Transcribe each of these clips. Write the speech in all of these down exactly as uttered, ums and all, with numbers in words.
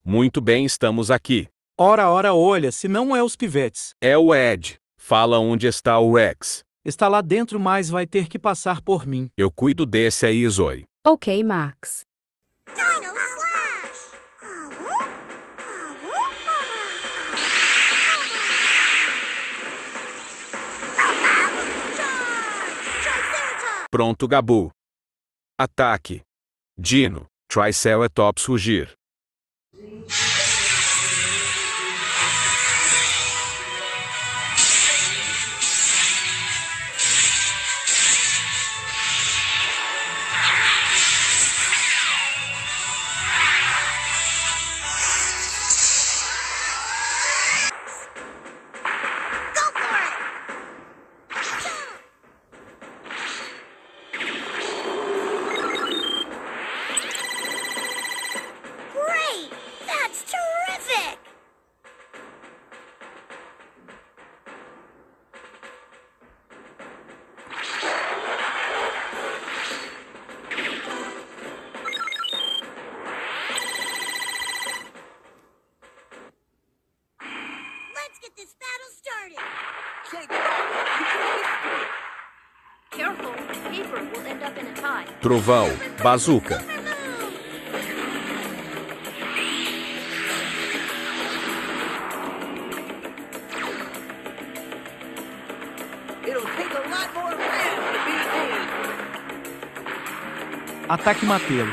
Muito bem, estamos aqui. Ora, ora, olha, se não é os pivetes. É o Ed. Fala onde está o Rex. Está lá dentro, mas vai ter que passar por mim. Eu cuido desse aí, Zoe. Ok, Max. Dino Slash! Triceratops! Pronto, Gabu. Ataque. Dino. Triceratops fugir. Go for it! Great! That's terrific! Let's get this battle started! Careful, paper will end up in a tie. Trovão. Bazuca. It'll take a lot more men to beat me. Ataque Matelo.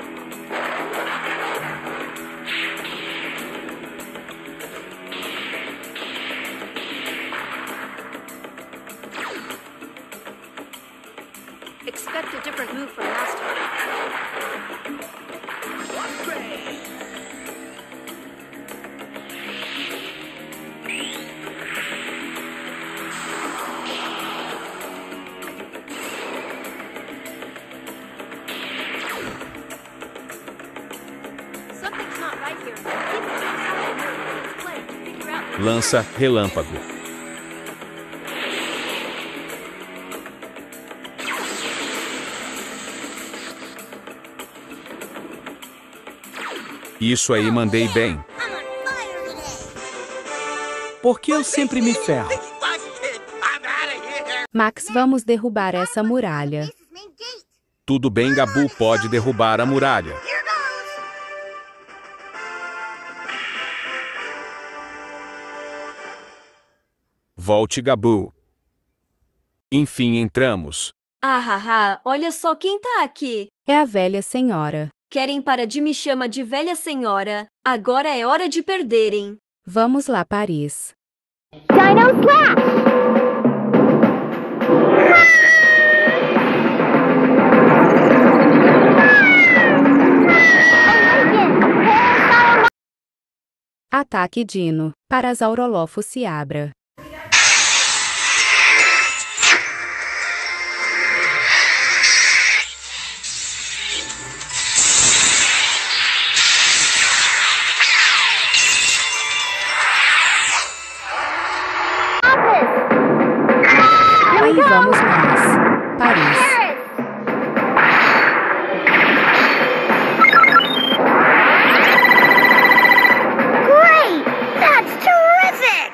Expect a different move from last time. Something's not right here. People don't have to know it's play to figure out. Lança. Relâmpago. Isso aí, mandei bem. I'm on fire today! Por que eu sempre me ferro? Busted! I'm out of here! Max, vamos derrubar essa muralha. This is main gate! Tudo bem, Gabu pode derrubar a muralha. Here goes! Volte, Gabu. Enfim, entramos. Ah, haha, olha só quem tá aqui. É a velha senhora. Querem parar de me chamar de velha senhora. Agora é hora de perderem. Vamos lá, Paris. Dino Slash! Ataque Dino. Parasaurolofo se abra. Aí vamos nós. Paris. Great! That's terrific!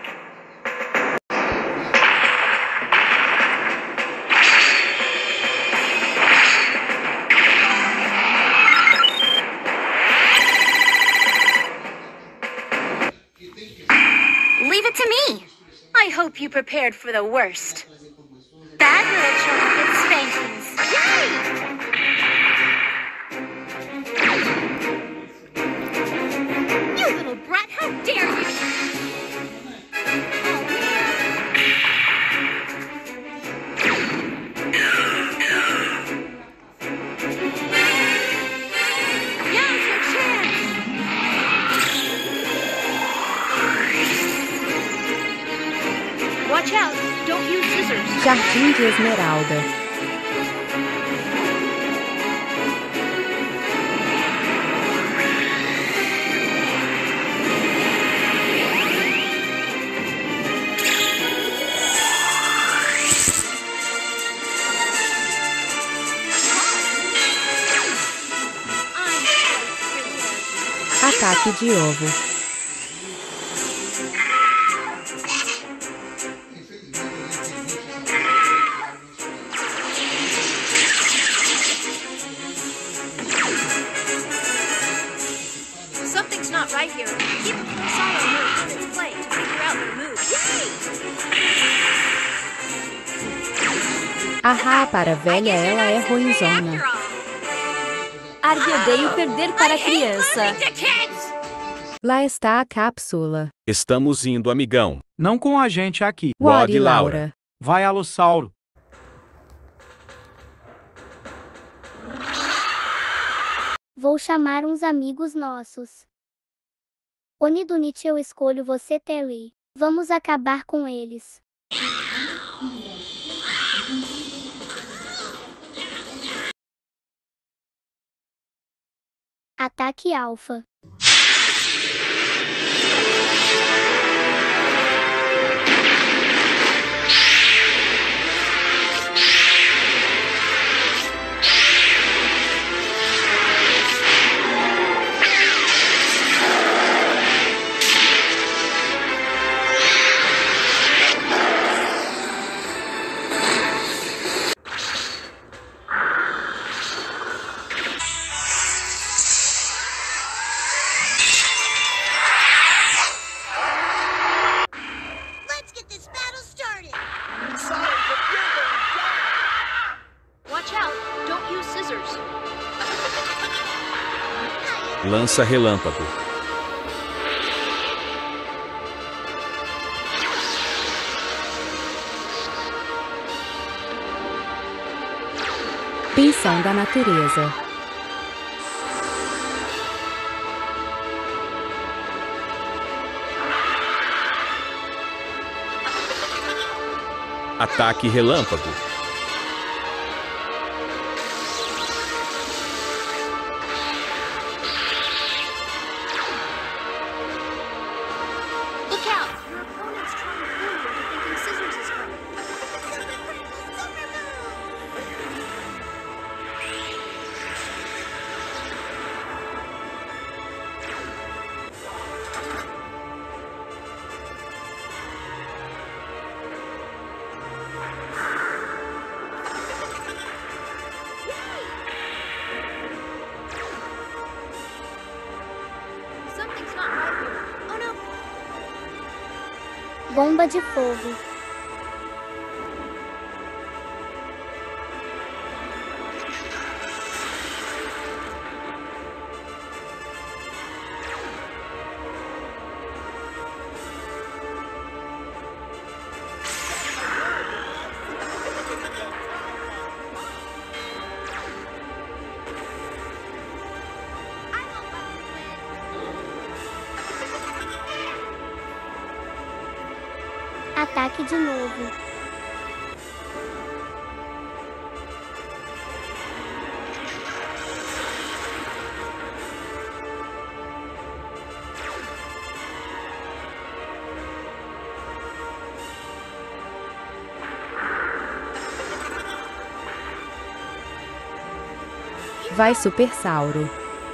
Leave it to me. I hope you prepared for the worst. Bad little children get spankings. You little brat, how dare you! Now's your chance! Watch out. Don't use scissors. Jardim de Esmeralda. Ataque de ovo. Something's not right here. Keep a close eye on her when it's played to figure out their moves. Ahá, para a velha ela é ruinzona. Argue odeio perder para a criança. Lá está a cápsula. Estamos indo, amigão. Não com a gente aqui. Rod e Laura. Laura. Vai, Alossauro. Vou chamar uns amigos nossos. Onidunit, eu escolho você, Terry. Vamos acabar com eles. Ataque alfa. Let's get this battle started. Watch out, don't use scissors. Lança relâmpago. Pensão da natureza. Ataque relâmpago. Look out! Your opponent's trying to fool you into thinking scissors is coming. Something's not right here. Oh no! Bomba de fogo. Ataque de novo. Vai, Super Sauro.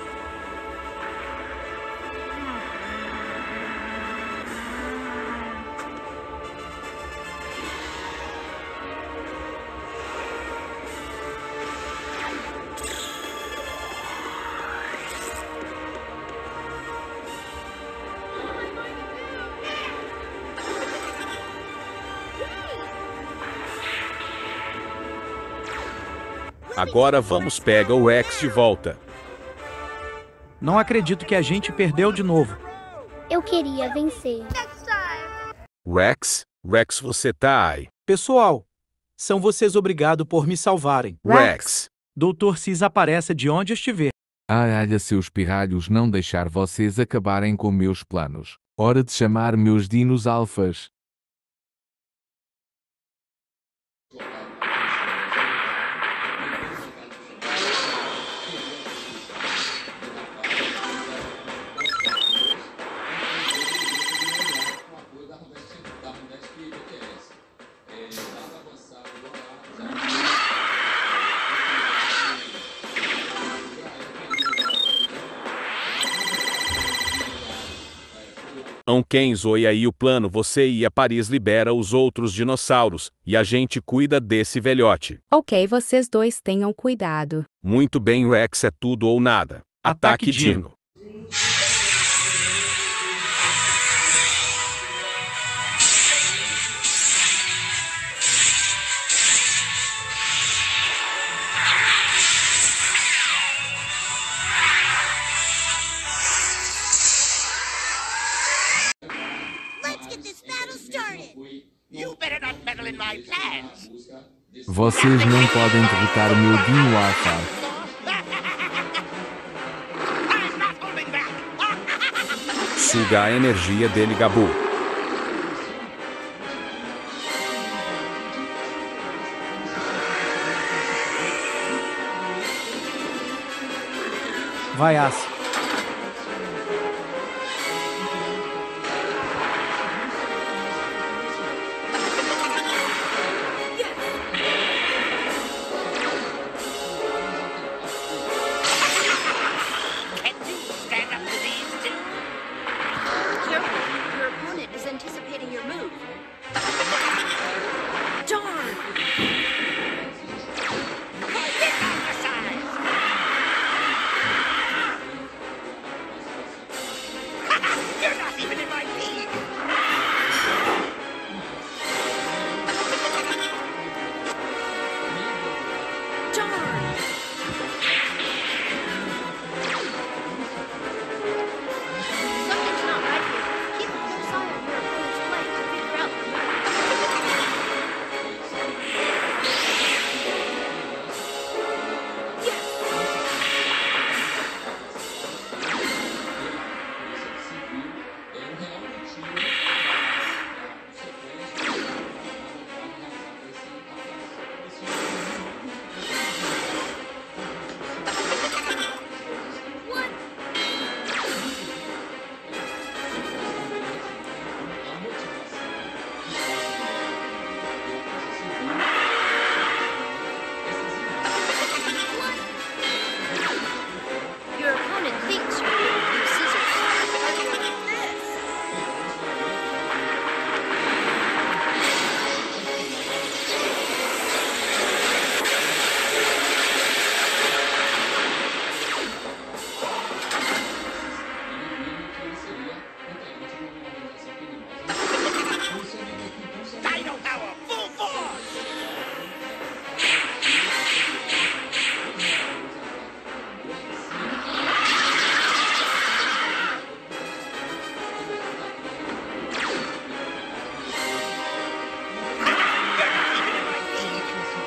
Agora vamos pegar o Rex de volta. Não acredito que a gente perdeu de novo. Eu queria vencer. Rex? Rex, você tá aí. Pessoal, são vocês obrigado por me salvarem. Rex. doutor Cis apareça de onde estiver. Aralha, seus pirralhos, não deixar vocês acabarem com meus planos. Hora de chamar meus dinos alfas. Ão Kenzo, e aí o plano: você e a Paris libera os outros dinossauros, e a gente cuida desse velhote. Ok, vocês dois tenham cuidado. Muito bem, Rex, é tudo ou nada. Ataque, Ataque Dino. Let's get this battle started. You better not meddle in my plans. Vocês não podem derrotar o meu Dino Alpha. I'm not holding back. Suga a energia dele, Gabu. Vai, Ace. Can you stand up to these two? Careful, your opponent is anticipating your move. Darn! Get off the side. You're not even in my league. Darn! Something's not right here. Keep a close eye on your opponent's play to figure out the move. Your opponent thinks you're going to use scissors. How do you like this? Dino power, full force. You're not even in my league.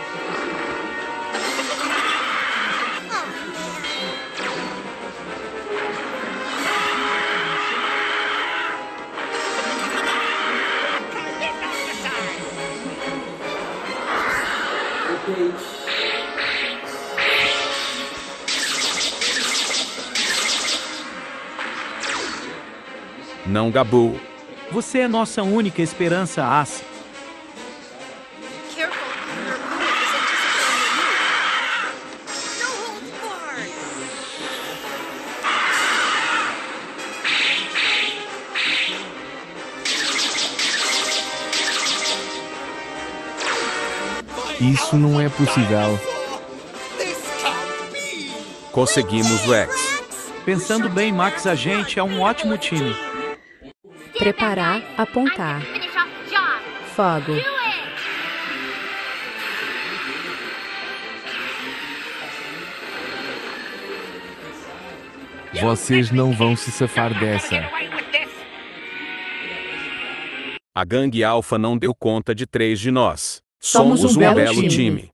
Get off the side. Não, Gabu. Você é nossa única esperança, Ace. Careful, your opponent is anticipating your move. No holds barred. Isso não é possível. This can't be. Conseguimos, Rex. Pensando bem, Max, a gente é um ótimo time. Preparar, apontar. Finish off the job. Fogo. Do it! Vocês não vão se safar Get dessa. away with this. A gangue Alpha não deu conta de três de nós. Somos Somos um um belo belo time. time.